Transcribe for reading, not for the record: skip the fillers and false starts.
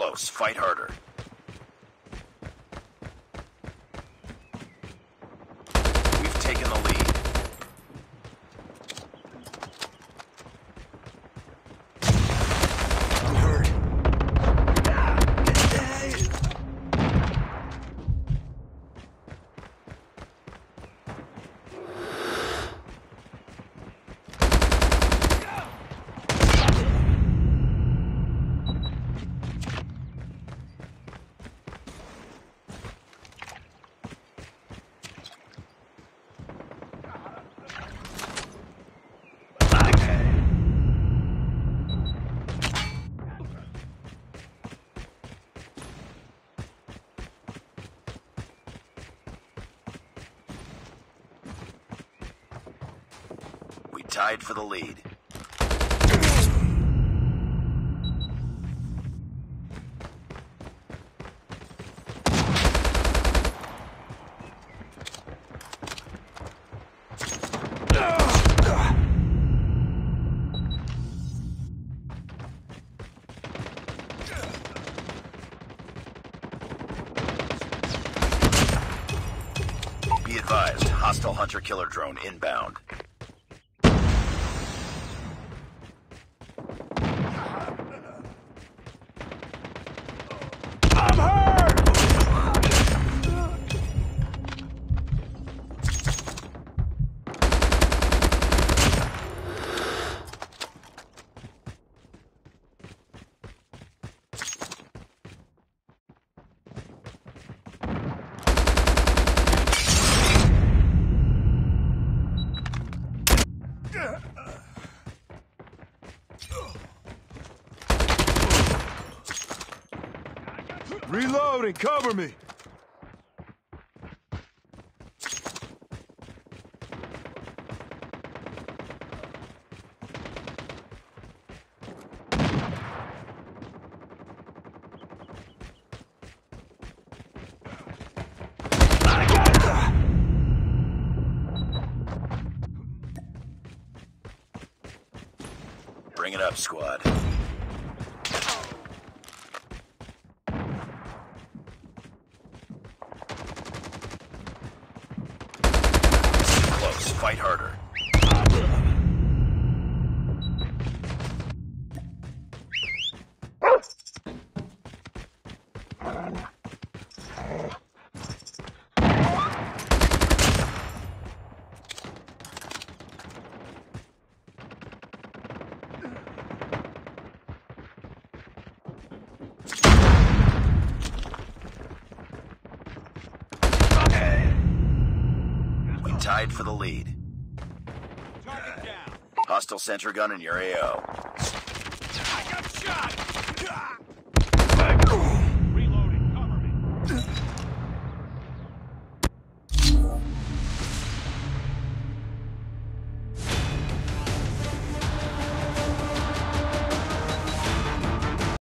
close. Fight harder. We've taken the lead. I'm hurt. Tied for the lead. Be advised, hostile hunter-killer drone inbound. Reloading, cover me! Bring it up, squad. Close. Fight harder. Tied for the lead. Target down. Hostile sentry gun in your AO. I got shot!